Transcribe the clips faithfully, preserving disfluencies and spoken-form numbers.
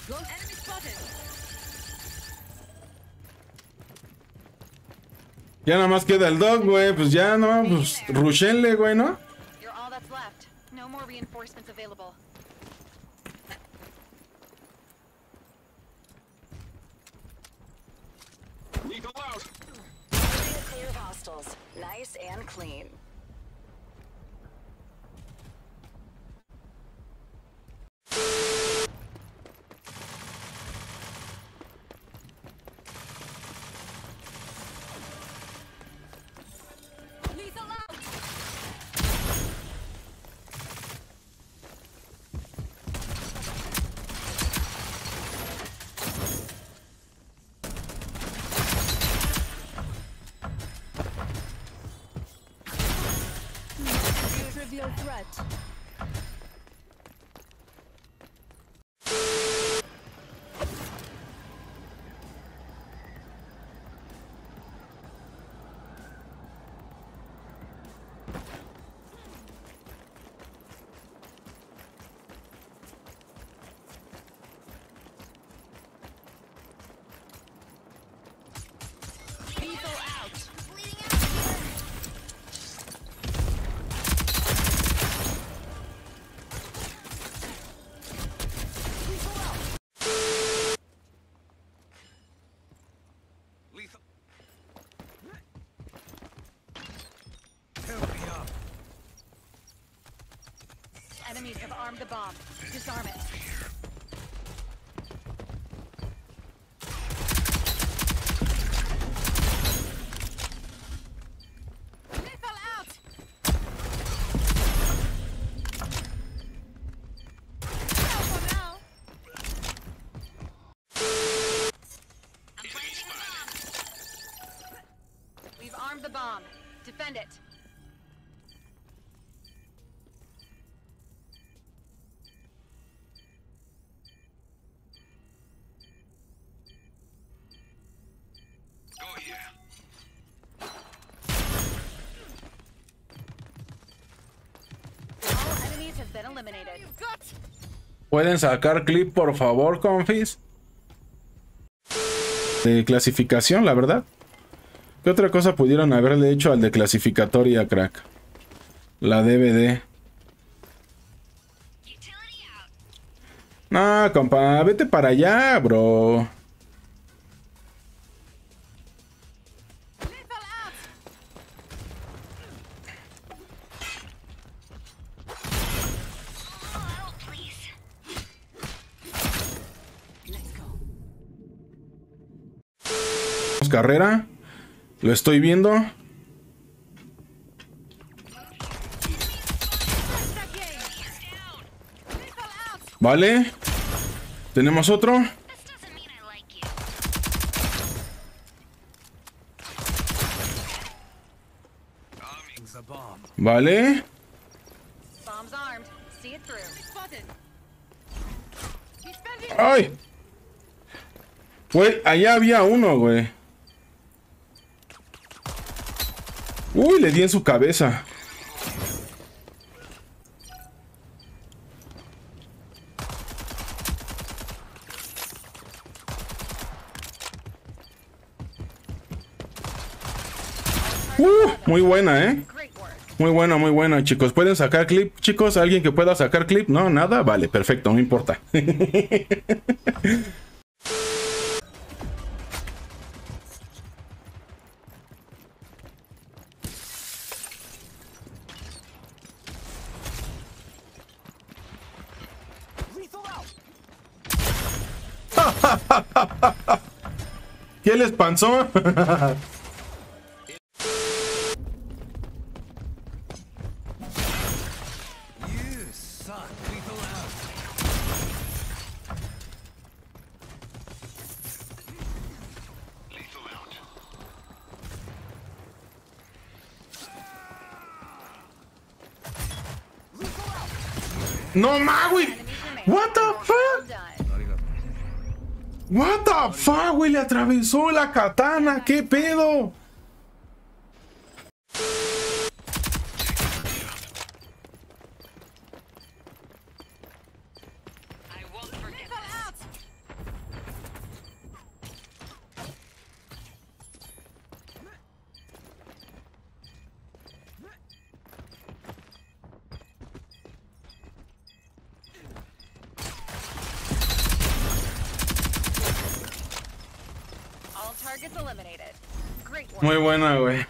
Ya nada más queda el dog, güey. Pues ya no, pues rushenle, güey, ¿no? Nice and clean. Trivial threat. Enemies have armed the bomb. Disarm it. Missile out. Careful now. I'm planting a bomb. We've armed the bomb. Defend it. ¿Pueden sacar clip, por favor, confis? De clasificación, la verdad. ¿Qué otra cosa pudieron haberle hecho al de clasificatoria, crack? La D V D. No, compa, vete para allá, bro. Carrera, lo estoy viendo. Vale, tenemos otro. Vale. Ay, güey, allá había uno, güey. Uy, le di en su cabeza. Uh, muy buena, ¿eh? Muy buena, muy buena, chicos. ¿Pueden sacar clip, chicos? ¿Alguien que pueda sacar clip? No, nada. Vale, perfecto, no importa. ¿Qué les pasó? No ma, güey. What the fuck? What the fuck, güey. Le atravesó la katana. ¿Qué pedo? Targets eliminated. Great work. Muy buena, güey.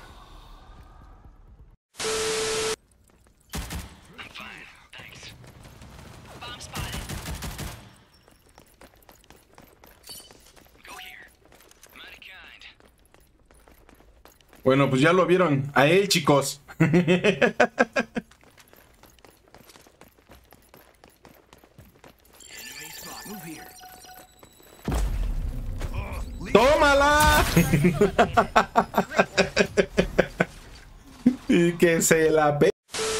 Bomb spotted. Go here. Mighty kind. Bueno, pues ya lo vieron. A él, chicos. Enemy spot. Move here. ¡Tómala! Y que se la pe...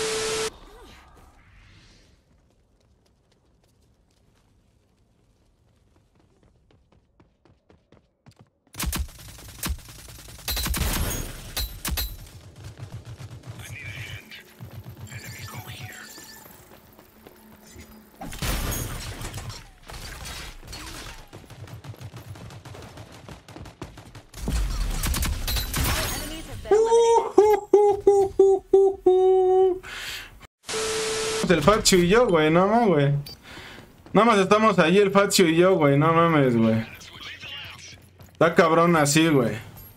Enemies have been eliminated. El Facio y yo, güey, no mames, güey. Nada más estamos allí el Facio y yo, güey, no mames, güey. Está cabrón así, güey.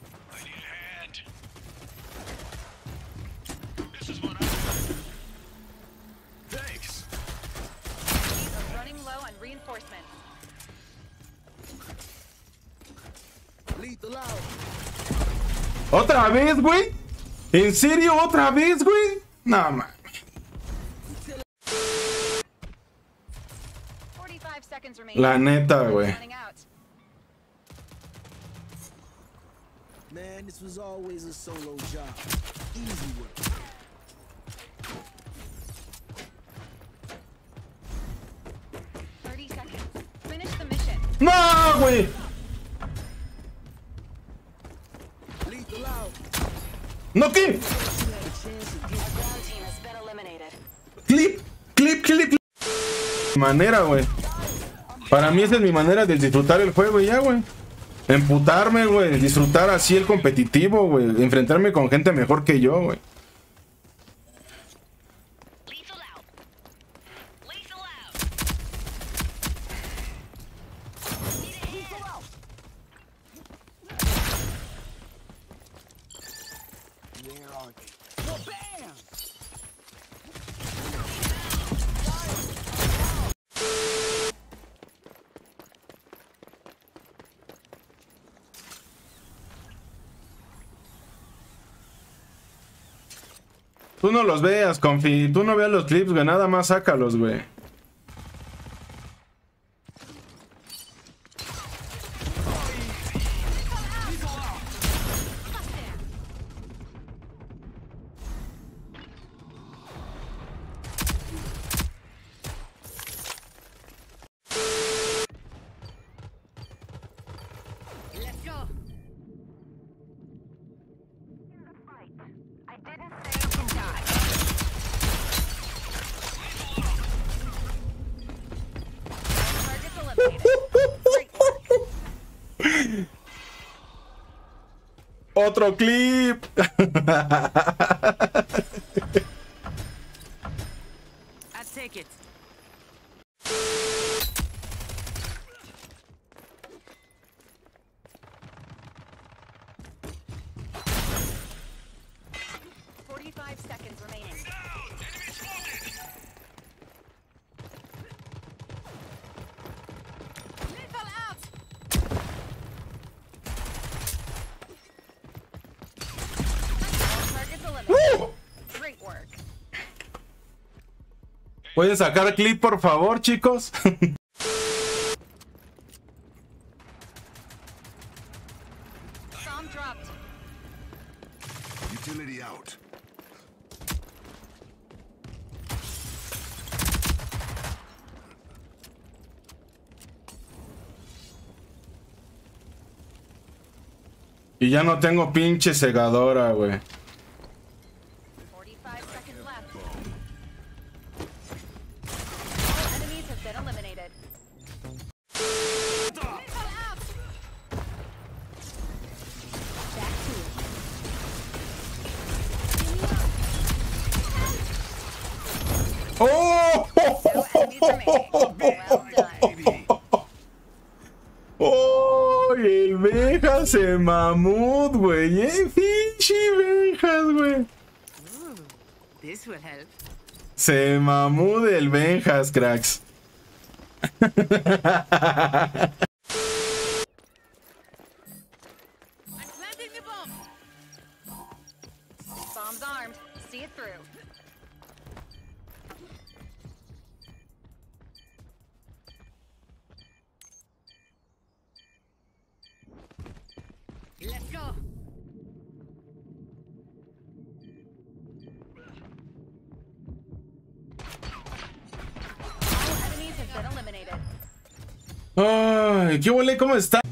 Thanks. We're running low on reinforcements. Lethal out. ¿Otra vez, güey? ¿En serio otra vez, güey? No, man. forty-five seconds remaining. La neta, güey. Running out. Man, this was always a solo job. Easy work. thirty seconds. Finish the mission. ¡No, güey! Lethal out. ¡No, qué! Ground team has been eliminated. ¡Clip! ¡Clip, clip, clip! Manera, güey. Para mí esa es mi manera de disfrutar el juego y ya, güey. Emputarme, güey. Disfrutar así el competitivo, güey. Enfrentarme con gente mejor que yo, güey. Lethal out. Lethal out. Where are they? Oh, bam! Tú no los veas, confi. Tú no veas los clips, güey. Nada más sácalos, güey. Let's go. I didn't say you can die. Targets eliminated. Great work. ¡Otro clip! I take it. Forty-five seconds remaining. Lethal out. Targets eliminated. Great work. ¿Pueden sacar clip, por favor, chicos? Bomb dropped. Utility out. Y ya no tengo pinche segadora, güey. forty-five seconds left. Enemies have been eliminated. Lethal out. Back to it. ¡Oh! No enemies remaining. Well done. Baby. ¡Oh! El Vegas Se mamut, güey. Eh, pinche Benjas, güey. This will help. Se mamut el Benjas, cracks. I'm planting the bomb. Bomb's armed. See it through. Let's go. All enemies have been eliminated. Ay, qué huele, ¿cómo está?